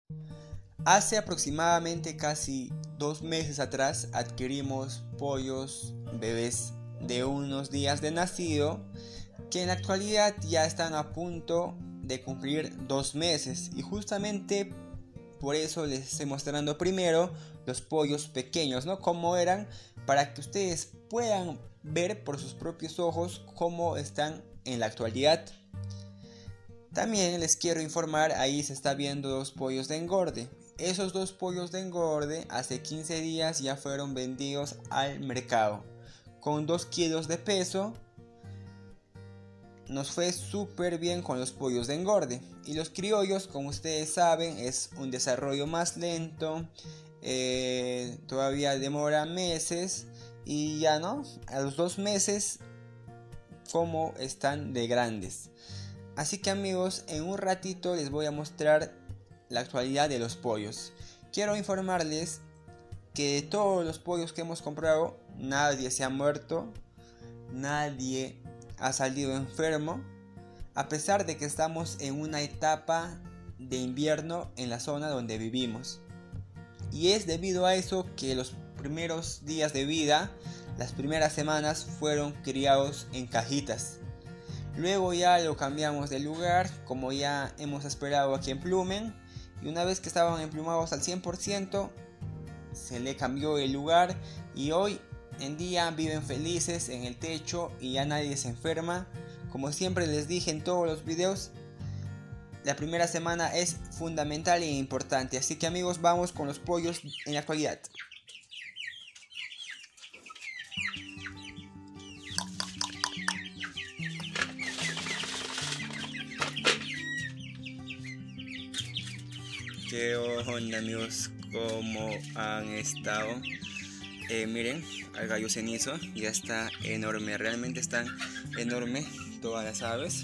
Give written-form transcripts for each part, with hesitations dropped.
Hace aproximadamente casi 2 meses atrás adquirimos pollos bebés de unos días de nacido que en la actualidad ya están a punto de cumplir 2 meses, y justamente por eso les estoy mostrando primero los pollos pequeños, ¿no? Cómo eran, para que ustedes puedan ver por sus propios ojos cómo están en la actualidad. También les quiero informar, ahí se está viendo 2 pollos de engorde. Esos 2 pollos de engorde hace 15 días ya fueron vendidos al mercado. Con 2 kilos de peso nos fue súper bien con los pollos de engorde. Y los criollos, como ustedes saben, es un desarrollo más lento, todavía demora meses, y ya no, a los 2 meses como están de grandes. Así que amigos, en un ratito les voy a mostrar la actualidad de los pollos. Quiero informarles que de todos los pollos que hemos comprado, nadie se ha muerto, nadie ha salido enfermo, a pesar de que estamos en una etapa de invierno en la zona donde vivimos. Y es debido a eso que los primeros días de vida, las primeras semanas, fueron criados en cajitas. Luego ya lo cambiamos de lugar, como ya hemos esperado aquí en Plumen, y una vez que estaban emplumados al 100%, se le cambió el lugar y hoy en día viven felices en el techo y ya nadie se enferma. Como siempre les dije en todos los videos, la primera semana es fundamental e importante. Así que amigos, vamos con los pollos en la actualidad. ¿Qué onda amigos? ¿Cómo han estado? Miren, al gallo cenizo ya está enorme, realmente están enormes todas las aves.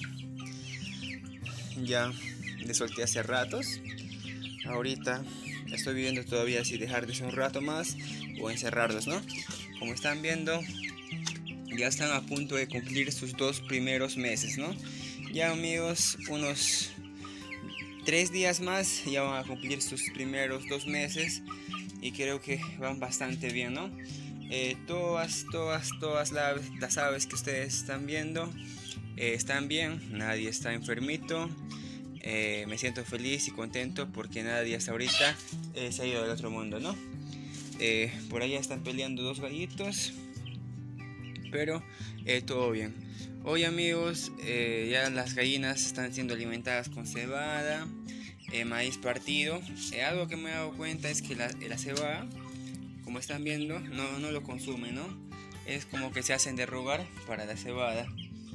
Ya le solté hace ratos. Ahorita estoy viendo todavía si dejarles un rato más o encerrarlos, ¿no? Como están viendo, ya están a punto de cumplir sus 2 primeros meses, ¿no? Ya amigos, unos 3 días más ya van a cumplir sus primeros 2 meses y creo que van bastante bien, ¿no? Todas las aves que ustedes están viendo están bien, nadie está enfermito. Me siento feliz y contento porque nadie hasta ahorita se ha ido del otro mundo, ¿no? Por allá están peleando 2 gallitos, pero todo bien. Hoy amigos, ya las gallinas están siendo alimentadas con cebada, maíz partido. Algo que me he dado cuenta es que la cebada, como están viendo, no lo consumen, ¿no? Es como que se hacen de rogar para la cebada.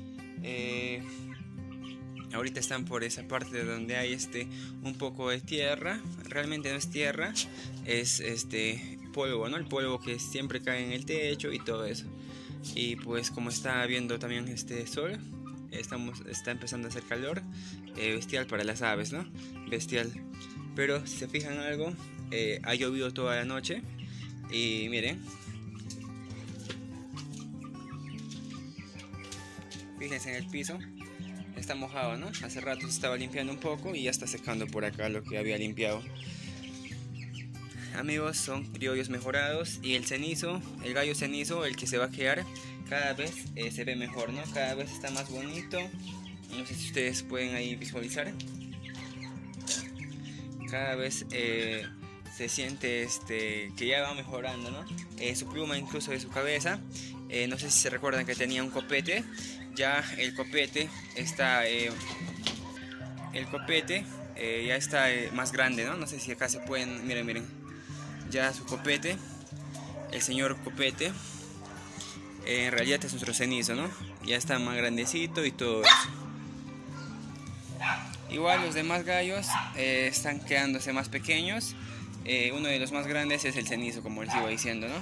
Ahorita están por esa parte donde hay un poco de tierra. Realmente no es tierra, es polvo, ¿no? El polvo que siempre cae en el techo y todo eso. Y pues como está habiendo también sol, está empezando a hacer calor, bestial para las aves, ¿no? Bestial. Pero si se fijan algo, ha llovido toda la noche y miren, fíjense en el piso, está mojado, ¿no? Hace rato se estaba limpiando un poco y ya está secando por acá lo que había limpiado. Amigos, son criollos mejorados y el cenizo, el gallo cenizo, el que se va a quedar, cada vez se ve mejor, ¿no? Cada vez está más bonito. No sé si ustedes pueden ahí visualizar. Cada vez se siente que ya va mejorando, ¿no? Su pluma incluso de su cabeza. No sé si se recuerdan que tenía un copete. Ya el copete está ya está más grande, ¿no? No sé si acá se pueden, miren. Ya su copete, el señor copete, en realidad es nuestro cenizo, ¿no? Ya está más grandecito y todo eso. Igual los demás gallos están quedándose más pequeños. Uno de los más grandes es el cenizo, como les iba diciendo, ¿no?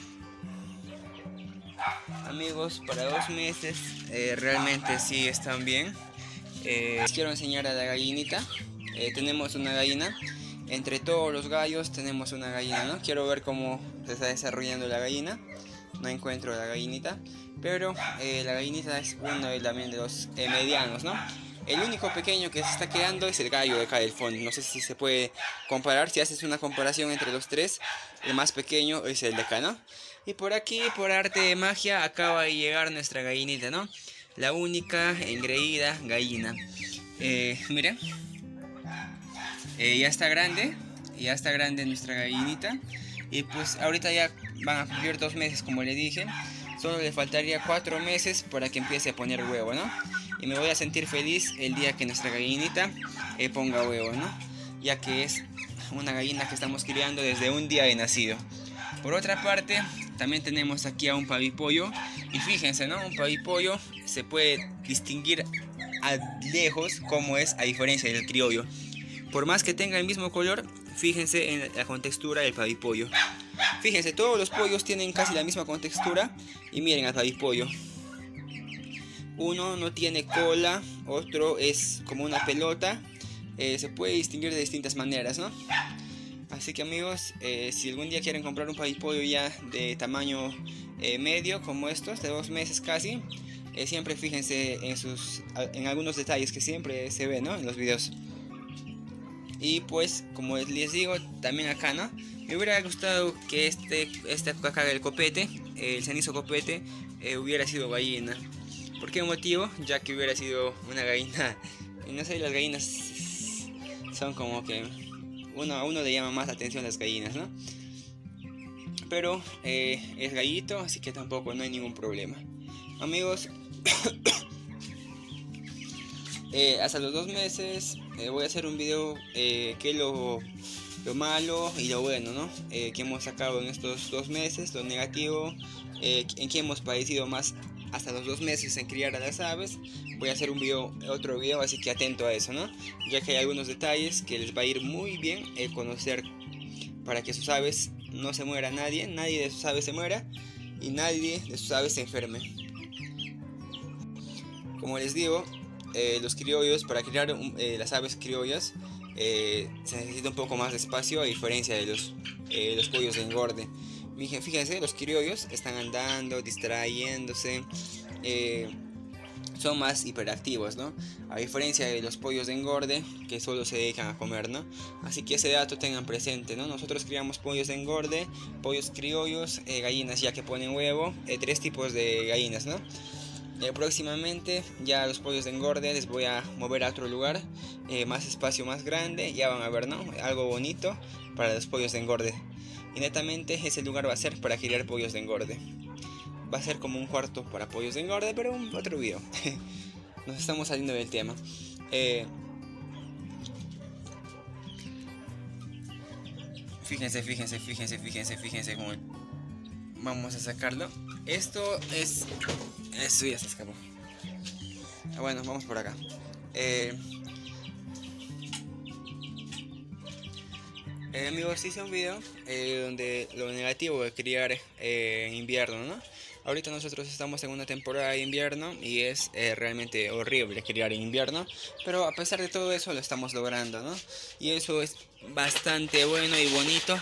Amigos, para 2 meses realmente sí están bien. Les quiero enseñar a la gallinita. Tenemos una gallina. Entre todos los gallos tenemos una gallina, ¿no? Quiero ver cómo se está desarrollando la gallina. No encuentro la gallinita, pero la gallinita es uno también de los medianos, ¿no? El único pequeño que se está quedando es el gallo de acá del fondo. No sé si se puede comparar. Si haces una comparación entre los tres, el más pequeño es el de acá, ¿no? Y por aquí, por arte de magia, acaba de llegar nuestra gallinita, ¿no? La única engreída gallina. Miren, ya está grande. Ya está grande nuestra gallinita. Y pues ahorita ya van a cumplir 2 meses, como le dije. Solo le faltaría 4 meses para que empiece a poner huevo, ¿no? Y me voy a sentir feliz el día que nuestra gallinita ponga huevo, ¿no? Ya que es una gallina que estamos criando desde un día de nacido. Por otra parte, también tenemos aquí a un pavipollo. Y fíjense, ¿no? Un pavipollo se puede distinguir a lejos cómo es a diferencia del criollo. Por más que tenga el mismo color, fíjense en la contextura del pavipollo. Fíjense, todos los pollos tienen casi la misma contextura. Y miren al pavipollo. Uno no tiene cola, otro es como una pelota. Se puede distinguir de distintas maneras, ¿no? Así que amigos, si algún día quieren comprar un pavipollo ya de tamaño medio, como estos, de 2 meses casi, siempre fíjense en algunos detalles que siempre se ven, ¿no? En los videos. Y pues, como les digo, también acá, ¿no? Me hubiera gustado que esta acá del copete, el cenizo copete, hubiera sido gallina. ¿Por qué motivo? Ya que hubiera sido una gallina. No sé, las gallinas son como que a uno le llama más la atención las gallinas, ¿no? Pero es gallito, así que tampoco no hay ningún problema. Amigos, hasta los 2 meses voy a hacer un video que es lo malo y lo bueno, ¿no? Que hemos sacado en estos 2 meses, lo negativo, en que hemos padecido más hasta los 2 meses en criar a las aves. Voy a hacer otro video, así que atento a eso, ¿no? Ya que hay algunos detalles que les va a ir muy bien conocer, para que sus aves no se muera nadie de sus aves se muera y nadie de sus aves se enferme. Como les digo, los criollos, para criar las aves criollas, se necesita un poco más de espacio, a diferencia de los pollos de engorde. Fíjense, los criollos están andando, distrayéndose, son más hiperactivos, ¿no? A diferencia de los pollos de engorde, que solo se dedican a comer, ¿no? Así que ese dato tengan presente, ¿no? Nosotros criamos pollos de engorde, pollos criollos, gallinas ya que ponen huevo, 3 tipos de gallinas, ¿no? Próximamente ya los pollos de engorde les voy a mover a otro lugar, más espacio, más grande, ya van a ver, ¿no? Algo bonito para los pollos de engorde. Y netamente ese lugar va a ser para criar pollos de engorde. Va a ser como un cuarto para pollos de engorde, pero otro video. Nos estamos saliendo del tema. Fíjense cómo vamos a sacarlo. Esto ya se escapó. Bueno, vamos por acá. Amigos, hice un video donde lo negativo de criar en invierno, ¿no? Ahorita nosotros estamos en una temporada de invierno y es realmente horrible criar en invierno, pero a pesar de todo eso lo estamos logrando, ¿no? Y eso es bastante bueno y bonito.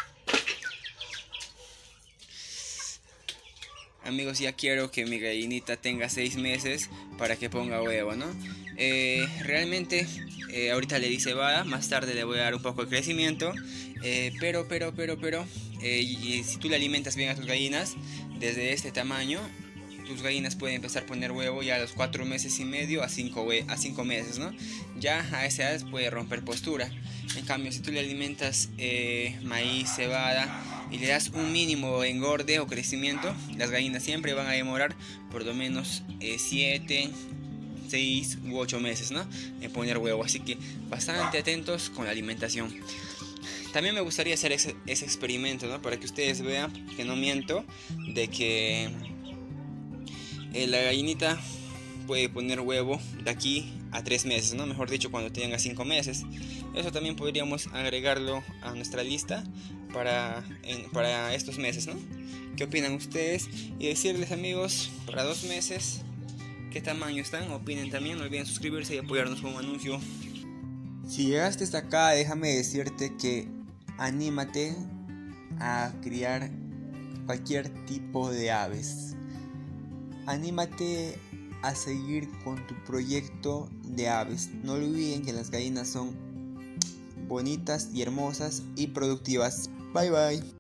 Amigos, ya quiero que mi gallinita tenga 6 meses para que ponga huevo, ¿no? Realmente ahorita le di cebada, más tarde le voy a dar un poco de crecimiento, pero y si tú le alimentas bien a tus gallinas, desde este tamaño, tus gallinas pueden empezar a poner huevo ya a los 4 meses y medio a 5 meses, ¿no? Ya a esa edad puede romper postura. En cambio, si tú le alimentas maíz, cebada y le das un mínimo engorde o crecimiento, las gallinas siempre van a demorar por lo menos 7, 6 u 8 meses, ¿no? En poner huevo. Así que bastante atentos con la alimentación. También me gustaría hacer ese experimento, ¿no? Para que ustedes vean que no miento, de que la gallinita puede poner huevo de aquí a 3 meses, ¿no? Mejor dicho, cuando tenga 5 meses. Eso también podríamos agregarlo a nuestra lista para estos meses, ¿no? ¿Qué opinan ustedes? Y decirles, amigos, para 2 meses, ¿qué tamaño están? Opinen también, no olviden suscribirse y apoyarnos con un anuncio. Si llegaste hasta acá, déjame decirte que anímate a criar cualquier tipo de aves. Anímate a seguir con tu proyecto de aves. No olviden que las gallinas son bonitas y hermosas y productivas. Bye bye.